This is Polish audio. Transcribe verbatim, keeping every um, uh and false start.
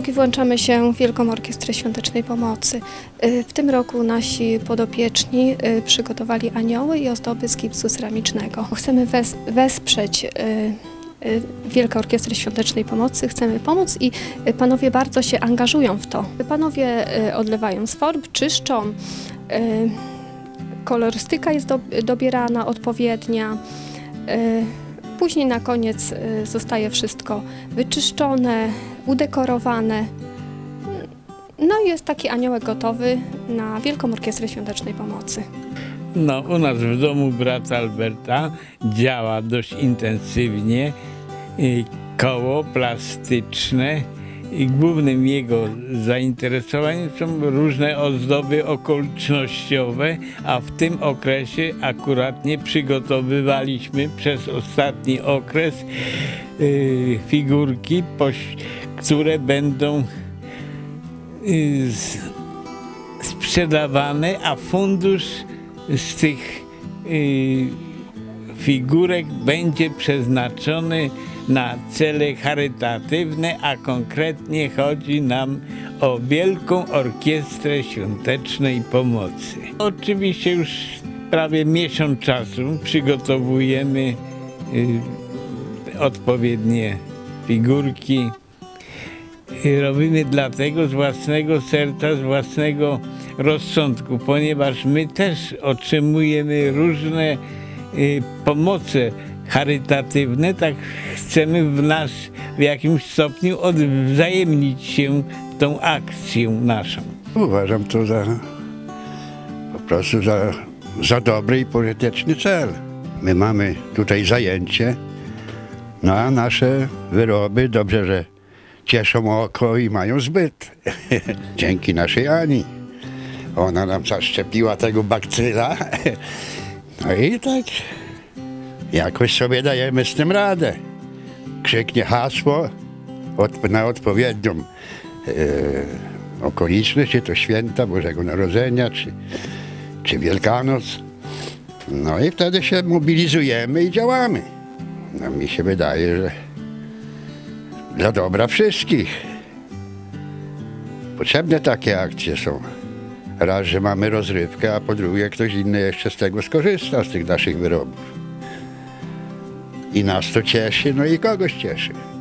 Włączamy się w Wielką Orkiestrę Świątecznej Pomocy. W tym roku nasi podopieczni przygotowali anioły i ozdoby z gipsu ceramicznego. Chcemy wes wesprzeć Wielką Orkiestrę Świątecznej Pomocy, chcemy pomóc i panowie bardzo się angażują w to. Panowie odlewają z form, czyszczą, kolorystyka jest do, dobierana odpowiednia. Później na koniec zostaje wszystko wyczyszczone, udekorowane. No i jest taki aniołek gotowy na Wielką Orkiestrę Świątecznej Pomocy. No, u nas w domu brata Alberta działa dość intensywnie koło plastyczne i głównym jego zainteresowaniem są różne ozdoby okolicznościowe, a w tym okresie akuratnie przygotowywaliśmy przez ostatni okres yy, figurki, które będą yy, sprzedawane, a fundusz z tych yy, figurek będzie przeznaczony na cele charytatywne, a konkretnie chodzi nam o Wielką Orkiestrę Świątecznej Pomocy. Oczywiście już prawie miesiąc czasu przygotowujemy y, odpowiednie figurki. I robimy dlatego z własnego serca, z własnego rozsądku, ponieważ my też otrzymujemy różne y, pomoce charytatywne, tak chcemy w nas w jakimś stopniu odwzajemnić się tą akcją naszą. Uważam to za po prostu za, za dobry i pożyteczny cel. My mamy tutaj zajęcie, no a nasze wyroby dobrze, że cieszą oko i mają zbyt. Dzięki naszej Ani. Ona nam zaszczepiła tego bakcyla. No i tak jakoś sobie dajemy z tym radę. Krzyknie hasło od, na odpowiednią e, okoliczność, czy to święta Bożego Narodzenia, czy, czy Wielkanoc. No i wtedy się mobilizujemy i działamy. No, mi się wydaje, że dla dobra wszystkich. Potrzebne takie akcje są. Raz, że mamy rozrywkę, a po drugie ktoś inny jeszcze z tego skorzysta, z tych naszych wyrobów. I nas to cieszy, no i kogoś cieszy.